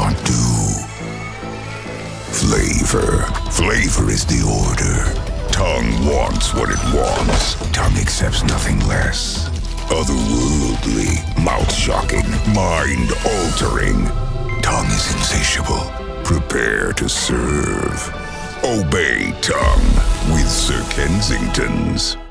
cannot do. Flavor. Flavor is the order. Tongue wants what it wants. Tongue accepts nothing less. Otherworldly, mouth-shocking, mind-altering. Tongue is insatiable. Prepare to serve. Obey Tongue with Sir Kensington's.